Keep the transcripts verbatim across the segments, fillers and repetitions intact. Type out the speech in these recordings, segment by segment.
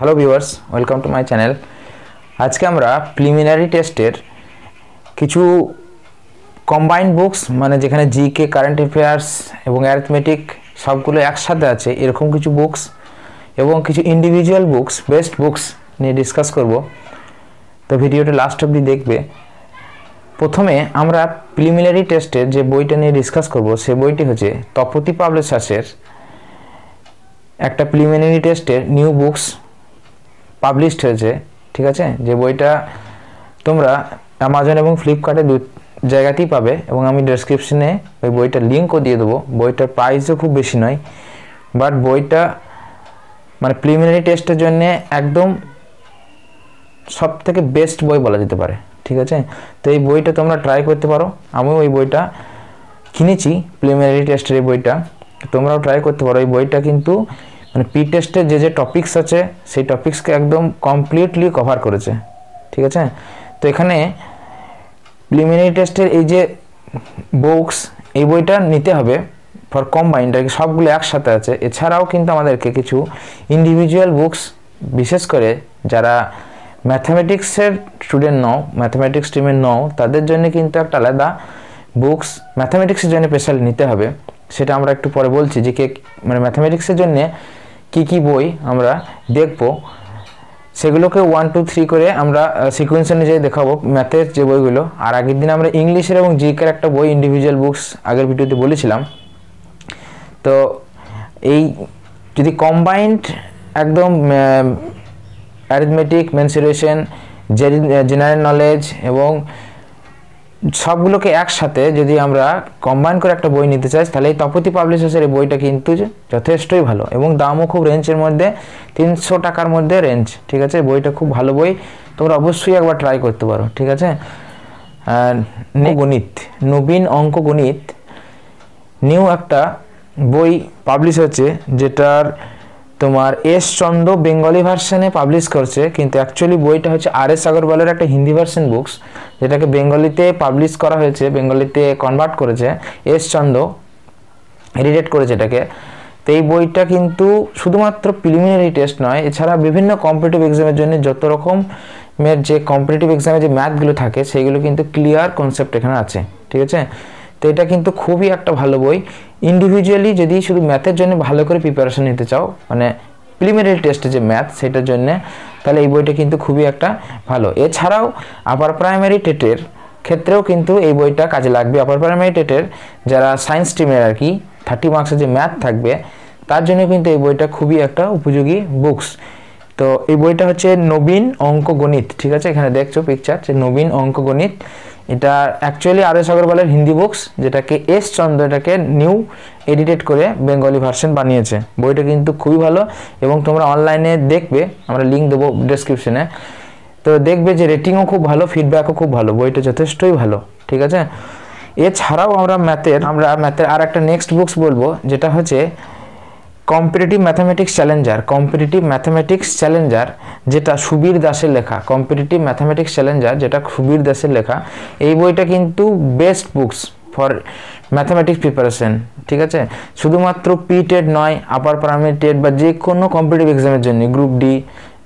Hello viewers welcome to my channel. आज के আমরা প্রিলিমিনারি টেস্টের কিছু কম্বাইন্ড বুকস মানে যেখানে জিকে কারেন্ট অ্যাফেয়ার্স এবং অ্যারিথমেটিক সবগুলো একসাথে আছে এরকম কিছু বুকস এবং কিছু ইন্ডিভিজুয়াল বুকস বেস্ট বুকস নিয়ে ডিসকাস করব। তো ভিডিওটা লাস্ট অবধি দেখবে। প্রথমে আমরা প্রিলিমিনারি টেস্টের যে বইটা নিয়ে ডিসকাস করব সেই বইটি হচ্ছে তপতি পাবলিশার্সের একটা প্রিলিমিনারি টেস্টের নিউ বুকস পাবলিশড হয়েছে, ঠিক আছে। যে বইটা তোমরা অ্যামাজন এবং ফ্লিপকার্টে দু জায়গাতেই পাবে এবং আমি ডেসক্রিপশনে ওই বইটার লিঙ্কও দিয়ে দেবো। বইটার প্রাইসও খুব বেশি নয়, বাট বইটা মানে প্রিলিমিনারি টেস্টের জন্য একদম সব থেকে বেস্ট বই বলা যেতে পারে, ঠিক আছে। তো এই বইটা তোমরা ট্রাই করতে পারো। আমিও ওই বইটা কিনেছি, প্রিলিমিনারি টেস্টের এই বইটা, তোমরাও ট্রাই করতে পারো। এই বইটা কিন্তু মানে পি টেস্টে যে যে টপিকস আছে সেই টপিকসকে একদম কমপ্লিটলি কভার করেছে, ঠিক আছে। তো এখানে প্রিলিমিনারি টেস্টের এই যে বুকস এই বইটা নিতে হবে ফর কম্বাইন্ড, সবগুলো একসাথে আছে। এছাড়াও কিন্তু আমাদেরকে কিছু ইন্ডিভিজুয়াল বুকস বিশেষ করে যারা ম্যাথামেটিক্সের স্টুডেন্ট নও, ম্যাথামেটিক্স স্ট্রিমের নও, তাদের জন্য কিন্তু একটা আলাদা বুকস ম্যাথামেটিক্সের জন্য স্পেশালি নিতে হবে। সেটা আমরা একটু পরে বলছি যে কে মানে ম্যাথামেটিক্সের জন্য কি কি বই আমরা দেখব, সেগুলোকে ওয়ান টু থ্রি করে আমরা সিকোয়েন্স অনুযায়ী দেখাবো ম্যাথের যে বইগুলো। আর আগের দিন আমরা ইংলিশের এবং জিকের একটা বই ইন্ডিভিজুয়াল বুকস আগের ভিডিওতে বলেছিলাম। তো এই যদি কম্বাইন্ড একদম অ্যারিথমেটিক, মেনসুরেশন, জেনারেল নলেজ এবং সবগুলোকে একসাথে যদি আমরা কম্বাইন করে একটা বই নিতে চাই তাহলে এই তপতি পাবলিশার্সের এই বইটা কিন্তু যথেষ্টই ভালো এবং দামও খুব রেঞ্জের মধ্যে, তিনশো টাকার মধ্যে রেঞ্জ, ঠিক আছে। বইটা খুব ভালো বই, তোমরা অবশ্যই একবার ট্রাই করতে পারো, ঠিক আছে। গণিত, নবীন অঙ্ক গণিত নিউ একটা বই পাবলিশ হচ্ছে, যেটার তোমার এস চন্দ্র বেঙ্গলি ভার্সনে পাবলিশ করছে, কিন্তু অ্যাকচুয়ালি বইটা হচ্ছে আর এস আগরওয়ালের একটা হিন্দি ভার্সন বুকস, যেটাকে বেঙ্গলিতে পাবলিশ করা হয়েছে, বেঙ্গলিতে কনভার্ট করেছে এস চন্দ্র, এডিটেড করেছে এটাকে। তো এই বইটা কিন্তু শুধুমাত্র প্রিলিমিনারি টেস্ট নয়, এছাড়া বিভিন্ন কম্পিটিটিভ এক্সামের জন্য যত রকমের যে কম্পিটিটিভ এক্সামে যে ম্যাথগুলো থাকে সেইগুলো কিন্তু ক্লিয়ার কনসেপ্ট এখানে আছে, ঠিক আছে। তো এটা কিন্তু খুবই একটা ভালো বই। ইন্ডিভিজুয়ালি যদি শুধু ম্যাথের জন্য ভালো করে প্রিপারেশন নিতে চাও, মানে প্রিলিমিনারি টেস্টে যে ম্যাথ সেটার জন্য, তাহলে এই বইটা কিন্তু খুবই একটা ভালো। এছাড়াও আপার প্রাইমারি টেটের ক্ষেত্রেও কিন্তু এই বইটা কাজে লাগবে। আপার প্রাইমারি টেটের যারা সায়েন্স স্ট্রিমের আর কি থার্টি মার্কসের যে ম্যাথ থাকবে তার জন্য কিন্তু এই বইটা খুবই একটা উপযোগী বুকস। তো এই বইটা হচ্ছে নবীন অঙ্ক গণিত, ঠিক আছে। এখানে দেখছো পিকচার যে নবীন অঙ্ক গণিত, এটা অ্যাকচুয়ালি আর এস আগরওয়ালের হিন্দি বুকস, যেটাকে এস চন্দ্র এটাকে নিউ এডিটেড করে বেঙ্গলি ভার্সন বানিয়েছে। বইটা কিন্তু খুবই ভালো এবং তোমরা অনলাইনে দেখবে, আমরা লিঙ্ক দেবো ডেসক্রিপশনে। তো দেখবে যে রেটিংও খুব ভালো, ফিডব্যাকও খুব ভালো, বইটা যথেষ্টই ভালো, ঠিক আছে। এছাড়াও আমরা ম্যাথের আমরা ম্যাথের আর একটা নেক্সট বুকস বলবো, যেটা হচ্ছে competitive mathematics challenger. Competitive mathematics challenger যেটা সুবীর দাসের লেখা, কম্পিটিটিভ ম্যাথামেটিক্স চ্যালেঞ্জার যেটা সুবীর দাসের লেখা, এই বইটা কিন্তু best books for mathematics preparation, ঠিক আছে। শুধুমাত্র পি টেট নয়, আপার প্রাইমারি টেট বা যে কোনো কম্পিটিটিভ এক্সামের জন্য, group D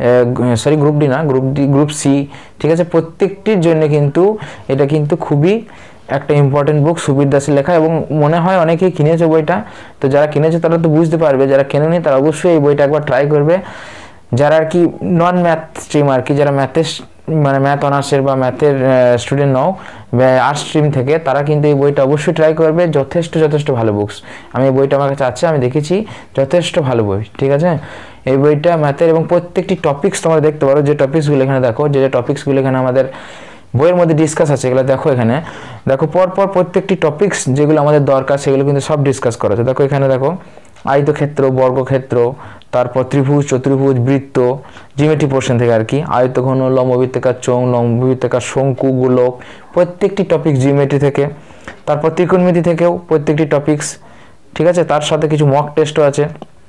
sorry group D না গ্রুপ ডি গ্রুপ সি, ঠিক আছে, প্রত্যেকটির জন্য কিন্তু এটা কিন্তু খুবই একটা ইম্পর্টেন্ট বুক, সুবীর দাসের লেখা। এবং মনে হয় অনেকেই কিনেছে বইটা, তো যারা কিনেছে তারা তো বুঝতে পারবে, যারা কেনেনি তারা অবশ্যই এই বইটা একবার ট্রাই করবে। যারা আর কি নন ম্যাথ স্ট্রিম আর কি, যারা ম্যাথের মানে ম্যাথ অনার্সের বা ম্যাথের স্টুডেন্ট নও, আর্টস স্ট্রিম থেকে, তারা কিন্তু এই বইটা অবশ্যই ট্রাই করবে। যথেষ্ট যথেষ্ট ভালো বুকস। আমি এই বইটা আমার কাছে আছে, আমি দেখেছি, যথেষ্ট ভালো বই, ঠিক আছে। এই বইটা ম্যাথের এবং প্রত্যেকটি টপিক্স তোমরা দেখতে পারো, যে টপিক্সগুলো এখানে দেখো, যে যে টপিক্সগুলো এখানে আমাদের বইয়ের মধ্যে ডিসকাস আছে, এগুলো দেখো। এখানে দেখো পরপর প্রত্যেকটি টপিক্স যেগুলো আমাদের দরকার সেগুলো কিন্তু সব ডিসকাস করা আছে। দেখো এখানে দেখো আয়তক্ষেত্র, বর্গক্ষেত্র, তারপর ত্রিভুজ, চতুর্ভুজ, বৃত্ত, জিওমেট্রি পোর্শন থেকে আর কি, আয়তঘন, লম্ববৃত্তাকার চোঙ, লম্ববৃত্তাকার শঙ্কু, গোলক, প্রত্যেকটি টপিক জিওমেট্রি থেকে, তারপর ত্রিকোণমিতি থেকেও প্রত্যেকটি টপিক্স, ঠিক আছে। তার সাথে কিছু মক টেস্টও আছে।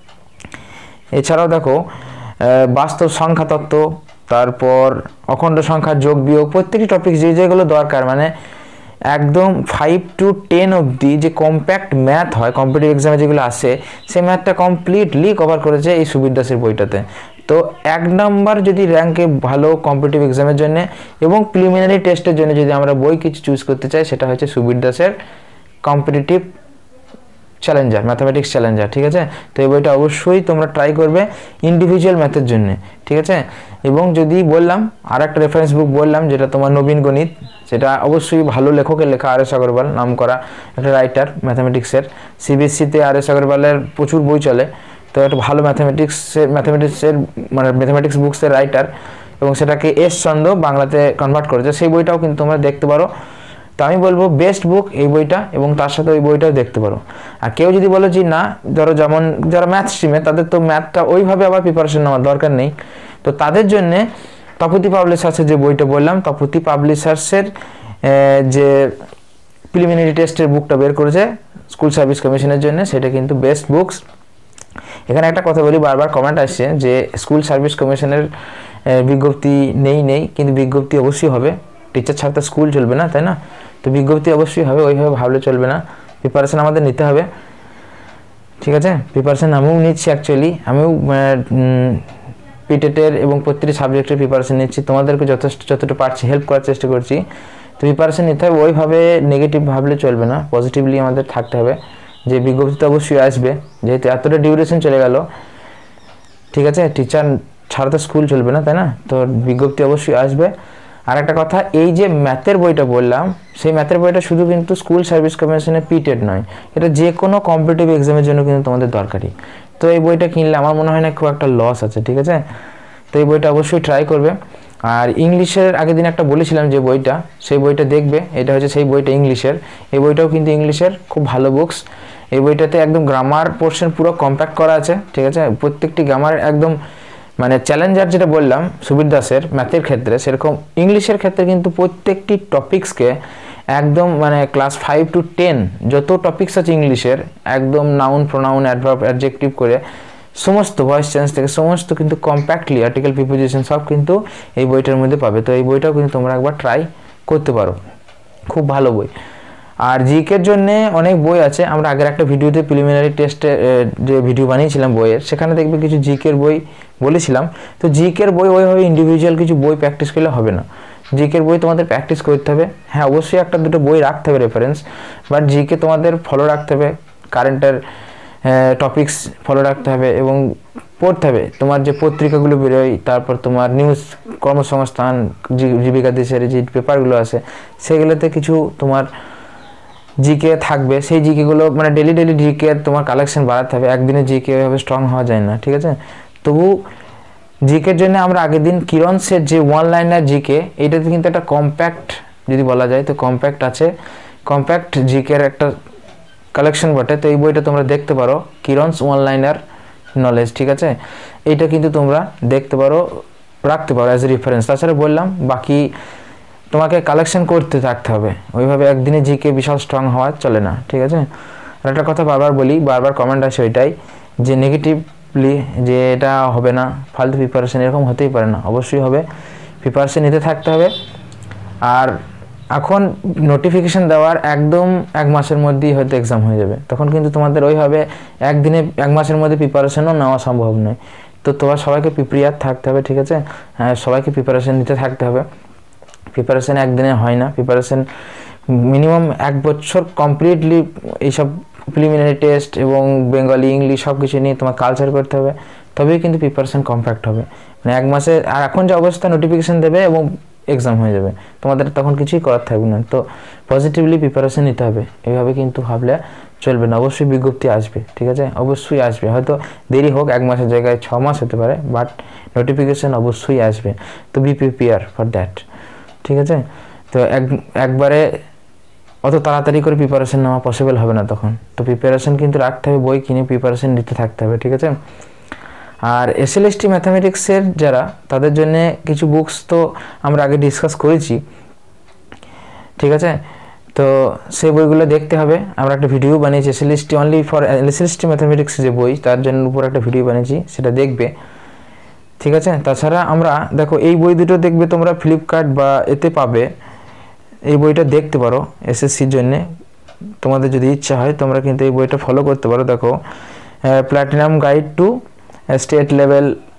এছাড়াও দেখো বাস্তব সংখ্যা তত্ত্ব, তারপর অখণ্ড সংখ্যার যোগ বিয়োগ, প্রত্যেকটি টপিক যে যেগুলো দরকার, মানে একদম ফাইভ টু টেন অবধি যে কম্প্যাক্ট ম্যাথ হয় কম্পিটিটিভ এক্সামে যেগুলো আসে, সেই ম্যাথটা কমপ্লিটলি কভার করেছে এই সুবীর দাসের বইটাতে। তো এক নাম্বার যদি র্যাঙ্কে ভালো কম্পিটিটিভ এক্সামের জন্য এবং প্রিলিমিনারি টেস্টের জন্য যদি আমরা বই কিছু চুজ করতে চাই সেটা হচ্ছে সুবীর দাসের কম্পিটিটিভ চ্যালেঞ্জার, ম্যাথামেটিক্স চ্যালেঞ্জার, ঠিক আছে। তো এই বইটা অবশ্যই তোমরা ট্রাই করবে ইন্ডিভিজুয়াল ম্যাথের জন্য, ঠিক আছে। এবং যদি বললাম আর একটা রেফারেন্স বুক বললাম যেটা তোমার নবীন গণিত, সেটা অবশ্যই ভালো লেখকের লেখা, আর এস আগরওয়াল নাম করা একটা রাইটার ম্যাথামেটিক্সের। সিবিএসসিতে আর এস আগরওয়ালের প্রচুর বই চলে, তো একটা ভালো ম্যাথামেটিক্সের ম্যাথামেটিক্সের মানে ম্যাথামেটিক্স বুকসের রাইটার, এবং সেটাকে এস চন্দ্র বাংলাতে কনভার্ট করেছে, সেই বইটাও কিন্তু তোমরা দেখতে পারো। তো আমি বলবো বেস্ট বুক এই বইটা, এবং তার সাথে ওই বইটাও দেখতে পারো। আর কেউ যদি বলো যে না, ধরো যেমন যারা ম্যাথ স্ট্রিমে, তাদের তো ম্যাথটা ওইভাবে আবার প্রিপারেশন নেওয়ার দরকার নেই, তো তাদের জন্যে তপতি পাবলিশার্সের যে বইটা বললাম, তপতি পাবলিশার্সের যে প্রিলিমিনারি টেস্টের বুকটা বের করেছে স্কুল সার্ভিস কমিশনের জন্য, সেটা কিন্তু বেস্ট বুকস। এখানে একটা কথা বলি, বারবার কমেন্ট আসছে যে স্কুল সার্ভিস কমিশনের বিজ্ঞপ্তি নেই নেই কিন্তু বিজ্ঞপ্তি অবশ্যই হবে, টিচার ছাড়া তো স্কুল চলবে না, তাই না? তো বিজ্ঞপ্তি অবশ্যই হবে, ওইভাবে ভাবলে চলবে না, প্রিপারেশন আমাদের নিতে হবে, ঠিক আছে। প্রিপারেশন আমিও নিচ্ছি, অ্যাকচুয়ালি আমিও পিটেটের এবং প্রত্যেকটি সাবজেক্টের প্রিপারেশন নিচ্ছি, তোমাদেরকে যথেষ্ট যতটুকু পারছি হেল্প করার চেষ্টা করছি। তো প্রিপারেশন নিতে হবে, ওইভাবে নেগেটিভ ভাবলে চলবে না, পজিটিভলি আমাদের থাকতে হবে যে বিজ্ঞপ্তি তো অবশ্যই আসবে, যেহেতু এতটা ডিউরেশন চলে গেল, ঠিক আছে। টিচার ছাড়া তো স্কুল চলবে না, তাই না? তো বিজ্ঞপ্তি অবশ্যই আসবে। আর একটা কথা, এই যে ম্যাথের বইটা বললাম, সেই ম্যাথের বইটা শুধু কিন্তু স্কুল সার্ভিস কমিশনের পিটেড নয়, এটা যে কোনো কম্পিটিটিভ এক্সামের জন্য কিন্তু তোমাদের দরকারি। তো এই বইটা কিনলে আমার মনে হয় না খুব একটা লস আছে, ঠিক আছে। তো এই বইটা অবশ্যই ট্রাই করবে। আর ইংলিশের আগের দিন একটা বলেছিলাম যে বইটা, সেই বইটা দেখবে, এটা হচ্ছে সেই বইটা ইংলিশের, এই বইটাও কিন্তু ইংলিশের খুব ভালো বুকস। এই বইটাতে একদম গ্রামার পোর্শন পুরো কম্প্যাক্ট করা আছে, ঠিক আছে। প্রত্যেকটি গ্রামার একদম মানে চ্যালেঞ্জার যেটা বললাম সুবীর দাসের ম্যাথের ক্ষেত্রে, সেরকম ইংলিশের ক্ষেত্রে কিন্তু প্রত্যেকটি টপিক্সকে একদম মানে ক্লাস ফাইভ টু টেন যত টপিক্স আছে ইংলিশের, একদম নাউন, প্রোনাউন, অ্যাডভার্ব, অ্যাডজেক্টিভ করে সমস্ত ভয়েস চেঞ্জ থেকে সমস্ত কিন্তু কম্প্যাক্টলি আর্টিকেল, প্রিপোজিশন সব কিন্তু এই বইটার মধ্যে পাবে। তো এই বইটাও কিন্তু তোমরা একবার ট্রাই করতে পারো, খুব ভালো বই। আর জিকের জন্য অনেক বই আছে, আমরা আগের একটা ভিডিওতে প্রিলিমিনারি টেস্টে যে ভিডিও বানিয়েছিলাম বইয়ের, সেখানে দেখবে কিছু জিকের বই বলেছিলাম। তো জিকের বই ওইভাবে ইন্ডিভিজুয়াল কিছু বই প্র্যাকটিস করলে হবে না, জিকের বই তোমাদের প্র্যাকটিস করতে হবে। হ্যাঁ, অবশ্যই একটা দুটো বই রাখতে হবে রেফারেন্স, বাট জিকে তোমাদের ফলো রাখতে হবে, কারেন্টের টপিকস ফলো রাখতে হবে এবং পড়তে হবে। তোমার যে পত্রিকাগুলো বেরোয়, তারপর তোমার নিউজ, কর্মসংস্থান, জীবিকা দেশের যে পেপারগুলো আছে, সেগুলোতে কিছু তোমার জিকে থাকবে, সেই জিকেগুলো মানে ডেলি ডেলি জিকে তোমার কালেকশন বাড়াতে হবে, একদিনে জিকে ওইভাবে স্ট্রং হওয়া যায় না, ঠিক আছে। তবু জিকের জন্য আমরা আগের দিন কিরণসের যে ওয়ান লাইনার জিকে, এইটাতে কিন্তু একটা কম্প্যাক্ট যদি বলা যায় তো কম্প্যাক্ট আছে, কম্প্যাক্ট জিকের একটা কালেকশন বটে। তো এই বইটা তোমরা দেখতে পারো, কিরণস ওয়ান লাইনার নলেজ, ঠিক আছে। এইটা কিন্তু তোমরা দেখতে পারো, রাখতে পারো অ্যাজ এ রেফারেন্স। তাছাড়া বললাম বাকি তোমাকে কালেকশন করতে থাকতে হবে, ওইভাবে একদিনে জিকে বিশাল স্ট্রং হওয়া চলে না, ঠিক আছে। আর একটা কথা বারবার বলি, বারবার কমেন্ট আসে ওইটাই যে নেগেটিভলি যে এটা হবে না, ফালতু প্রিপারেশন, এরকম হতেই পারে না, অবশ্যই হবে, প্রিপারেশন নিতে থাকতে হবে। আর এখন নোটিফিকেশান দেওয়ার একদম এক মাসের মধ্যেই হয়তো এক্সাম হয়ে যাবে, তখন কিন্তু তোমাদের ওইভাবে একদিনে এক মাসের মধ্যে প্রিপারেশনও নেওয়া সম্ভব নয়। তো তোমার সবাইকে প্রিপেয়ার থাকতে হবে, ঠিক আছে। হ্যাঁ, সবাইকে প্রিপারেশন নিতে থাকতে হবে, প্রিপারেশন একদিনে হয় না, প্রিপারেশন মিনিমাম এক বছর কমপ্লিটলি এইসব প্রিলিমিনারি টেস্ট এবং বেঙ্গলি, ইংলিশ সব কিছু নিয়ে তোমার কালচার করতে হবে, তবেই কিন্তু প্রিপারেশন কমপ্যাক্ট হবে। মানে এক মাসে, আর এখন যে অবস্থা নোটিফিকেশান দেবে এবং এক্সাম হয়ে যাবে, তোমাদের তখন কিছুই করার থাকবে না। তো পজিটিভলি প্রিপারেশন নিতে হবে, এইভাবে কিন্তু ভাবলে চলবে না। অবশ্যই বিজ্ঞপ্তি আসবে, ঠিক আছে, অবশ্যই আসবে, হয়তো দেরি হোক, এক মাসের জায়গায় ছ মাস হতে পারে, বাট নোটিফিকেশান অবশ্যই আসবে। তো বি প্রিপেয়ার ফর দ্যাট, ঠিক আছে। তো এক একবারে অত তাড়াতাড়ি করে প্রিপারেশন নেওয়া পসিবল হবে না তখন, তো প্রিপারেশন কিন্তু রাখতে হবে, বই কিনে প্রিপারেশন নিতে থাকতে হবে, ঠিক আছে। আর এসএলএসটি ম্যাথামেটিক্সের যারা, তাদের জন্য কিছু বুকস তো আমরা আগে ডিসকাস করেছি, ঠিক আছে। তো সেই বইগুলো দেখতে হবে, আমরা একটা ভিডিও বানিয়েছি SLST only for SLST mathematics যে বই, তার জন্য উপর একটা ভিডিও বানিয়েছি, সেটা দেখবে, ঠিক আছে। তাছাড়া আমরা দেখো এই বই দুটো দেখবে তোমরা ফ্লিপকার্ট বা এতে পাবে, এই বইটা দেখতে পারো এসএসসির জন্যে, তোমাদের যদি ইচ্ছা হয় তোমরা কিন্তু এই বইটা ফলো করতে পারো। দেখো, platinum guide to state level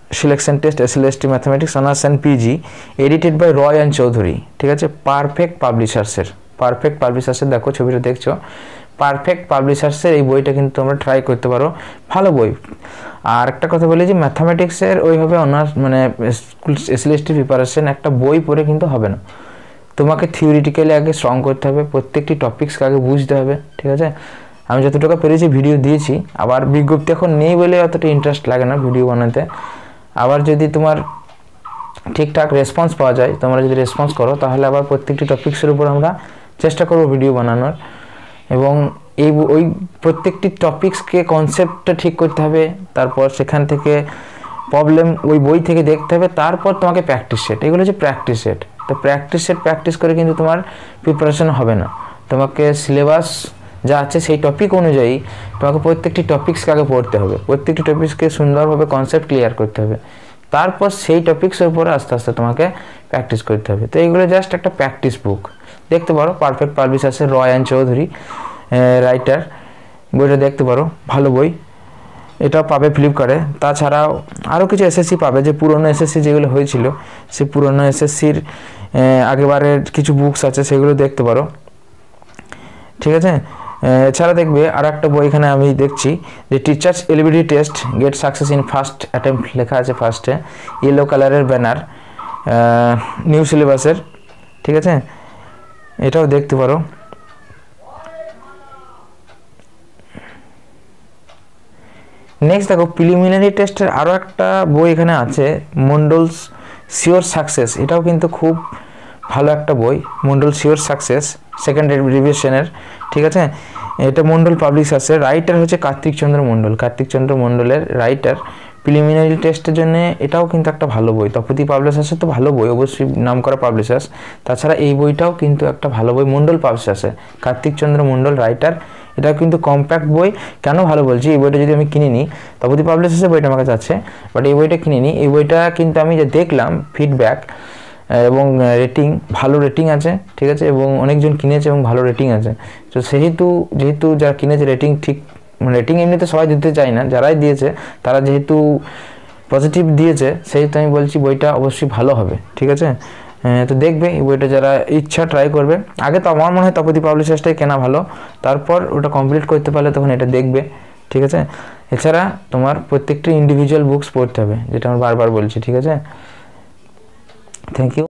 selection test S L S T mathematics honours and PG, edited by Roy and Chowdhury, ঠিক আছে, পারফেক্ট পাবলিশার্সের। পারফেক্ট পাবলিশার্সের দেখো ছবিটা দেখছো, পারফেক্ট পাবলিশার্সের এই বইটা কিন্তু তোমরা ট্রাই করতে পারো, ভালো বই। আর একটা কথা বলি যে ম্যাথামেটিক্সের ওইভাবে অনার্স মানে school S L S T preparation একটা বই পড়ে কিন্তু হবে না, তোমাকে থিওরিটিক্যালি আগে স্ট্রং করতে হবে, প্রত্যেকটি টপিক্সকে আগে বুঝতে হবে, ঠিক আছে। আমি যতটুকু পেরেছি ভিডিও দিয়েছি, আবার বিজ্ঞপ্তি এখন নেই বলে অতটা ইন্টারেস্ট লাগে না ভিডিও বানাতে। আবার যদি তোমার ঠিকঠাক রেসপন্স পাওয়া যায়, তোমরা যদি রেসপন্স করো, তাহলে আবার প্রত্যেকটি টপিক্সের উপর আমরা চেষ্টা করব ভিডিও বানানোর। এবং এই ওই প্রত্যেকটি টপিক্সকে কনসেপ্টটা ঠিক করতে হবে, তারপর সেখান থেকে প্রবলেম ওই বই থেকে দেখতে হবে, তারপর তোমাকে প্র্যাকটিস সেট, এগুলো হচ্ছে প্র্যাকটিস সেট। তো প্র্যাকটিস সেট প্র্যাকটিস করে কিন্তু তোমার প্রিপারেশন হবে না, তোমাকে সিলেবাস যা আছে সেই টপিক অনুযায়ী তোমাকে প্রত্যেকটি টপিক্সকে আগে পড়তে হবে, প্রত্যেকটি টপিক্সকে সুন্দরভাবে কনসেপ্ট ক্লিয়ার করতে হবে, তারপর সেই টপিক্সের উপরে আস্তে আস্তে তোমাকে প্র্যাকটিস করতে হবে। তো এইগুলো জাস্ট একটা প্র্যাকটিস বুক, দেখতে পারো পারফেক্ট পাবলিশার্সের রয় অ্যান্ড চৌধুরী রাইটার, বইটা দেখতে পারো, ভালো বই, এটাও পাবে ফ্লিপকার্টে। তাছাড়াও আরও কিছু এসএসসি পাবে, যে পুরনো এসএসসি যেগুলো হয়েছিল সেই পুরনো এসএসসির আগেবারের কিছু বুকস আছে, সেগুলো দেখতে পারো, ঠিক আছে। এছাড়া দেখবে আর একটা বই এখানে আমি দেখছি যে teachers eligibility test get success in first attempt লেখা আছে ফার্স্টে, ইয়েলো কালারের ব্যানার, নিউ সিলেবাসের, ঠিক আছে, এটাও দেখতে পারো। নেক্সট দেখো প্রিলিমিনারি টেস্টের আরও একটা বই এখানে আছে, মন্ডলস শিওর সাকসেস, এটাও কিন্তু খুব ভালো একটা বই, মন্ডল শিওর সাকসেস সেকেন্ড রিভিশনের, ঠিক আছে। এটা মন্ডল পাবলিশার্সের, রাইটার হচ্ছে কার্তিক চন্দ্র মন্ডল, কার্তিক চন্দ্র মন্ডলের রাইটার। প্রিলিমিনারি টেস্টের জন্য এটাও কিন্তু একটা ভালো বই, তপতি পাবলিশার্সের তো ভালো বই, অবশ্যই নাম করা পাবলিশার্স। তাছাড়া এই বইটাও কিন্তু একটা ভালো বই, মন্ডল পাবলিশার্সের, কার্তিক চন্দ্র মন্ডল রাইটার, এটা কিন্তু কম্প্যাক্ট বই। কেন ভালো বলছি, এই বইটা যদি আমি কিনে নিই, তপতি পাবলিশার্সের বইটা আমার কাছে আছে, বাট এই বইটা কিনে নিই, এই বইটা কিন্তু আমি যে দেখলাম ফিডব্যাক এবং রেটিং, ভালো রেটিং আছে, ঠিক আছে, এবং অনেকজন কিনেছে এবং ভালো রেটিং আছে। তো সেহেতু যেহেতু যারা কিনেছে রেটিং ঠিক, রেটিং এমনিতে সবাই দিতে চায় না, যারাই দিয়েছে তারা যেহেতু পজিটিভ দিয়েছে, সেহেতু আমি বলছি বইটা অবশ্যই ভালো হবে, ঠিক আছে। তো দেখবে এই বইটা যারা ইচ্ছা ট্রাই করবে, আগে তো আমার মনে হয় তপতি পাবলিশার্সটাই কেনা ভালো, তারপর ওটা কমপ্লিট করতে পারলে তখন এটা দেখবে, ঠিক আছে। এছাড়া তোমার প্রত্যেকটি ইন্ডিভিজুয়াল বুকস পড়তে হবে, যেটা আমি বারবার বলছি, ঠিক আছে। Thank you.